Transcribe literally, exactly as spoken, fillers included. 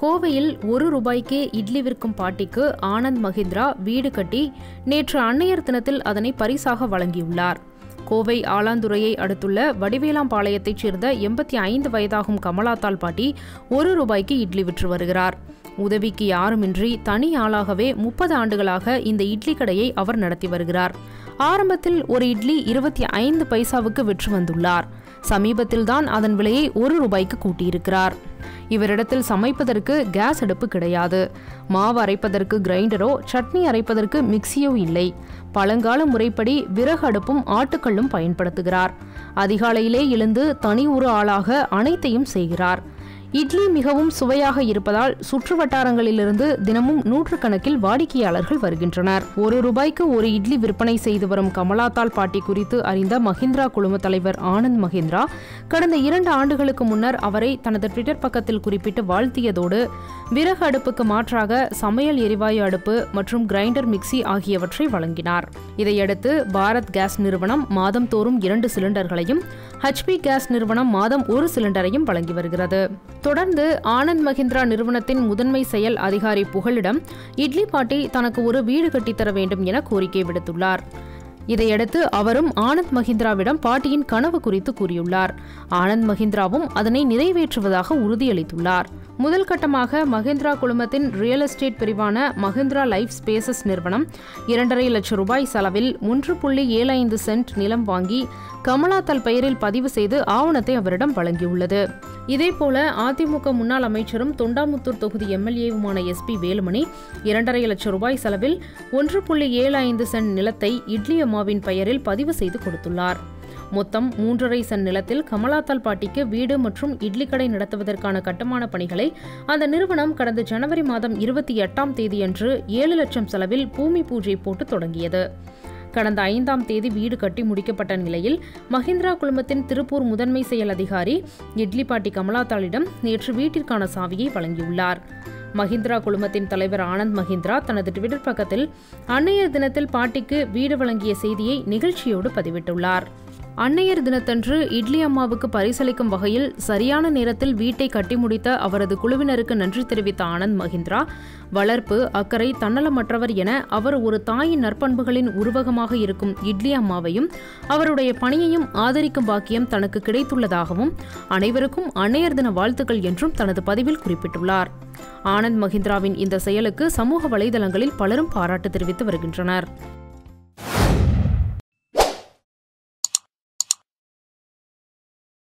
கோவையில் ஒரு ரூபாய்க்கு இட்லி விற்கும் பாட்டிக்கு ஆனந்த் மஹிந்திரா வீடு கட்டி நேற்று அன்னையர் தினத்தில் அதனை பரிசாக வழங்கியுள்ளார். கோவை ஆலாந்துறையை அடுத்துள்ள வடிவேலாம்பாளையத்தைச் சேர்ந்த எண்பத்தி ஐந்து வயதாகும் கமலாத்தாள் பாட்டி ஒரு ரூபாய்க்கு இட்லி விற்று வருகிறார். உதவிக்கு யாருமின்றி தனி ஆளாகவே முப்பது ஆண்டுகளாக இந்த இட்லி கடையை அவர் நடத்தி வருகிறார். ஆரம்பத்தில் ஒரு இட்லி இருபத்தி ஐந்து பைசாவுக்கு விற்று வந்துள்ளார். சமீபத்தில்தான் அதன் விலையை ஒரு ரூபாய்க்கு கூட்டியிருக்கிறார். இவரிடத்தில் சமைப்பதற்கு கேஸ் அடுப்பு கிடையாது. மாவு அரைப்பதற்கு கிரைண்டரோ சட்னி அரைப்பதற்கு மிக்சியோ இல்லை. பழங்கால முறைப்படி விறகு அடுப்பும் ஆட்டுக்கல்லும் பயன்படுத்துகிறார். அதிகாலையிலே எழுந்து தனி ஒரு ஆளாக அனைத்தையும் செய்கிறார். இட்லி மிகவும் சுவையாக இருப்பதால் சுற்று வட்டாரங்களிலிருந்து தினமும் நூற்றுக்கணக்கில் வாடிக்கையாளர்கள் வருகின்றனர். ஒரு ரூபாய்க்கு ஒரு இட்லி விற்பனை செய்து வரும் கமலாத்தாள் பாட்டி குறித்து அறிந்த மஹிந்திரா குழும தலைவர் ஆனந்த் மஹிந்திரா கடந்த இரண்டு ஆண்டுகளுக்கு முன்னர் அவரை தனது ட்விட்டர் பக்கத்தில் குறிப்பிட்டு வாழ்த்தியதோடு விறகு அடுப்புக்கு மாற்றாக சமையல் எரிவாயு அடுப்பு மற்றும் கிரைண்டர் மிக்சி ஆகியவற்றை வழங்கினார். இதையடுத்து பாரத் கேஸ் நிறுவனம் மாதம் தோறும் இரண்டு சிலிண்டர்களையும், ஹெச்பி கேஸ் நிறுவனம் மாதம் ஒரு சிலிண்டரையும் வழங்கி வருகிறது. தொடர்ந்து ஆனந்த் மஹிந்திரா நிறுவனத்தின் முதன்மை செயல் அதிகாரி புகழிடம் இட்லி பாட்டி தனக்கு ஒரு வீடு கட்டித்தர வேண்டும் என கோரிக்கை விடுத்துள்ளார். இதையடுத்து அவரும் ஆனந்த் மஹிந்திராவிடம் பாட்டியின் கனவு குறித்து கூறியுள்ளார். ஆனந்த் மஹிந்திராவும் அதனை நிறைவேற்றுவதாக உறுதியளித்துள்ளார். முதல் கட்டமாக மஹிந்திரா குழுமத்தின் ரியல் எஸ்டேட் பிரிவான மஹிந்திரா லைஃப் ஸ்பேசஸ் நிறுவனம் இரண்டரை லட்சம் ரூபாய் செலவில் ஒன்று புள்ளி ஏழு ஐந்து சென்ட் நிலம் வாங்கி கமலாத்தாள் பெயரில் பதிவு செய்து ஆவணத்தை அவரிடம் வழங்கியுள்ளது. இதேபோல அதிமுக முன்னாள் அமைச்சரும் தொண்டாமுத்தூர் தொகுதி எம்எல்ஏவுமான எஸ் பி வேலுமணி இரண்டரை லட்சம் ரூபாய் செலவில் ஒன்று புள்ளி ஏழு ஐந்து சென்ட் நிலத்தை இட்லி அம்மாவின் பெயரில் பதிவு செய்து கொடுத்துள்ளார். மொத்தம் மூன்றரை சென்ட் நிலத்தில் கமலாத்தாள் பாட்டிக்கு வீடு மற்றும் இட்லி கடை நடத்துவதற்கான கட்டுமான பணிகளை அந்த நிறுவனம் கடந்த ஜனவரி மாதம் இருபத்தி எட்டாம் தேதியன்று ஏழு லட்சம் செலவில் பூமி பூஜை போட்டு தொடங்கியது. கடந்த ஐந்தாம் தேதி வீடு கட்டி முடிக்கப்பட்ட நிலையில் மஹிந்திரா குழுமத்தின் திருப்பூர் முதன்மை செயல் அதிகாரி இட்லி பாட்டி கமலாத்தாளிடம் நேற்று வீட்டிற்கான சாவியை வழங்கியுள்ளார். மஹிந்திரா குழுமத்தின் தலைவர் ஆனந்த் மஹிந்திரா தனது ட்விட்டர் பக்கத்தில் அன்னையர் தினத்தில் பாட்டிக்கு வீடு வழங்கிய செய்தியை நிகழ்ச்சியோடு பதிவிட்டுள்ளார். அன்னையர் தினத்தன்று இட்லி அம்மாவுக்கு பரிசளிக்கும் வகையில் சரியான நேரத்தில் வீட்டை கட்டி முடித்த அவரது குழுவினருக்கு நன்றி தெரிவித்த ஆனந்த் மஹிந்திரா, வளர்ப்பு, அக்கறை, தன்னலமற்றவர் என அவர் ஒரு தாயின் நற்பண்புகளின் உருவகமாக இருக்கும் இட்லி அம்மாவையும் அவருடைய பணியையும் ஆதரிக்கும் பாக்கியம் தனக்கு கிடைத்துள்ளதாகவும் அனைவருக்கும் அன்னையர் தின வாழ்த்துக்கள் என்றும் தனது பதிவில் குறிப்பிட்டுள்ளார். ஆனந்த் மஹிந்திராவின் இந்த செயலுக்கு சமூக வலைதளங்களில் பலரும் பாராட்டு தெரிவித்து வருகின்றனர்.